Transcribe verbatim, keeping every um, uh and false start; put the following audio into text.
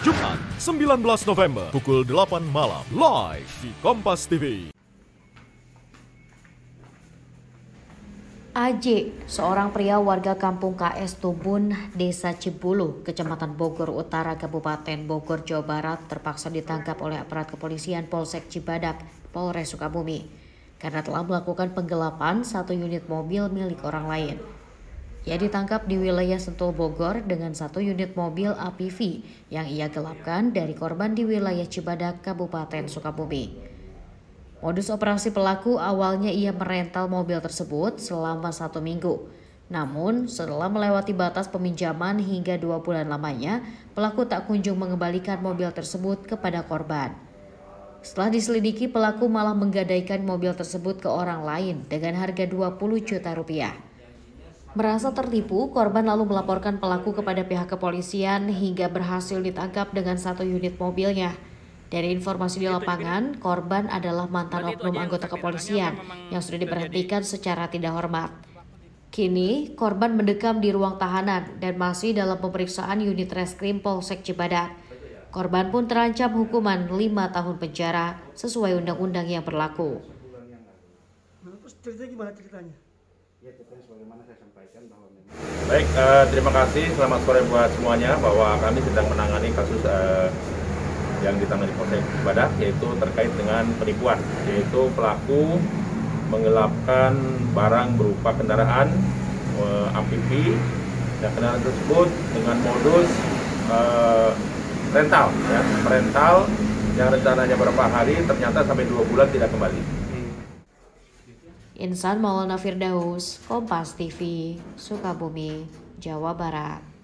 Jumat, sembilan belas November, pukul delapan malam, live di Kompas T V. A J, seorang pria warga kampung K S Tubun, Desa Cibulu, Kecamatan Bogor Utara, Kabupaten Bogor, Jawa Barat, terpaksa ditangkap oleh aparat kepolisian Polsek Cibadak, Polres Sukabumi, karena telah melakukan penggelapan satu unit mobil milik orang lain. Ia ditangkap di wilayah Sentul Bogor dengan satu unit mobil A P V yang ia gelapkan dari korban di wilayah Cibadak, Kabupaten Sukabumi. Modus operasi pelaku awalnya ia merental mobil tersebut selama satu minggu. Namun setelah melewati batas peminjaman hingga dua bulan lamanya, pelaku tak kunjung mengembalikan mobil tersebut kepada korban. Setelah diselidiki, pelaku malah menggadaikan mobil tersebut ke orang lain dengan harga dua puluh juta rupiah. Merasa tertipu, korban lalu melaporkan pelaku kepada pihak kepolisian hingga berhasil ditangkap dengan satu unit mobilnya. Dari informasi di lapangan, korban adalah mantan oknum anggota kepolisian yang sudah diberhentikan secara tidak hormat. Kini, korban mendekam di ruang tahanan dan masih dalam pemeriksaan unit reskrim Polsek Cibadak. Korban pun terancam hukuman lima tahun penjara sesuai undang-undang yang berlaku. Ceritanya gimana ceritanya? Baik, uh, terima kasih. Selamat sore buat semuanya bahwa kami sedang menangani kasus uh, yang ditangani Polsek Cibadak, yaitu terkait dengan penipuan, yaitu pelaku menggelapkan barang berupa kendaraan uh, A P V dan kendaraan tersebut dengan modus uh, rental, ya, rental yang rencananya beberapa hari ternyata sampai dua bulan tidak kembali. Insan Maulana Firdaus, Kompas T V, Sukabumi, Jawa Barat.